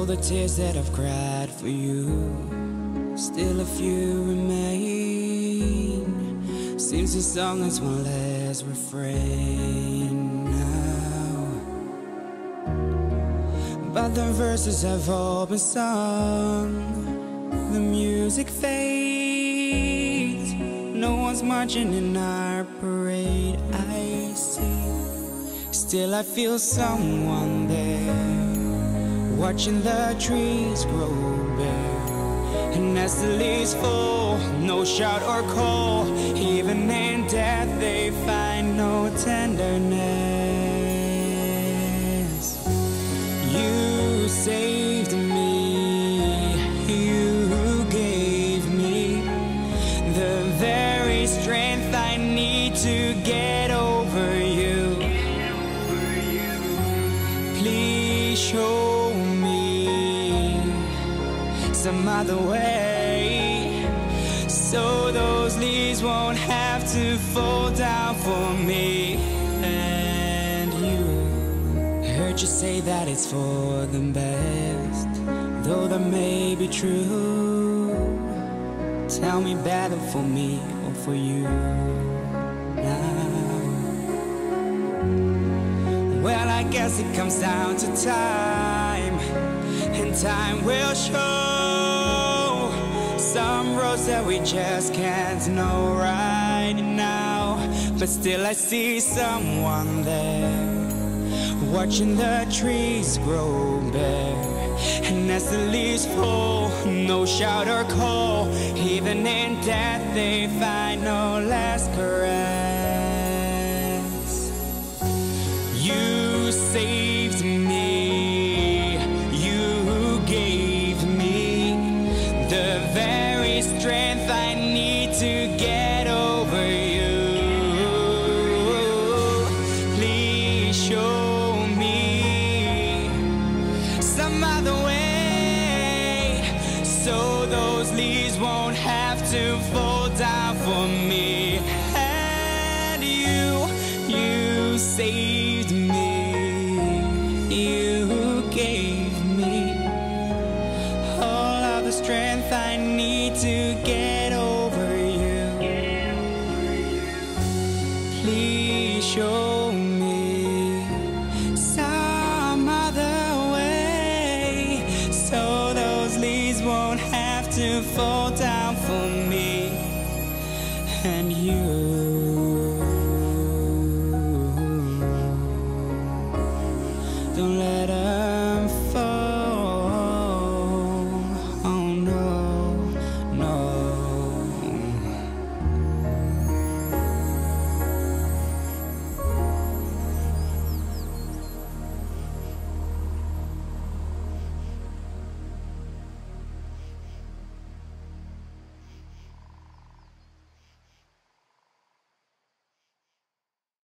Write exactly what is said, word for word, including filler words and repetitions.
the tears that I've cried for you, still a few remain. Seems the song has one last refrain now, but the verses have all been sung. The music fades, no one's marching in our parade. I see, still I feel someone there, watching the trees grow bare. And as the leaves fall, no shout or call, even in death they find no tenderness. You saved me, you gave me the very strength I need to get over you. Please show me some other way, so those leaves won't have to fall down for me. And you, heard you say that it's for the best, though that may be true. Tell me, better for me or for you now? Well, I guess it comes down to time, and time will show some roads that we just can't know right now. But still I see someone there, watching the trees grow bare. And as the leaves fall, no shout or call, even in death they find no last caress. You saved me, you gave me the very strength I need to get over you. Please show me some other way, so those leaves won't have to fall down for me. And you, you saved me, you gave me all of the strength I need to get over you. Please show me some other way, so those leaves won't have to fall down for me. And you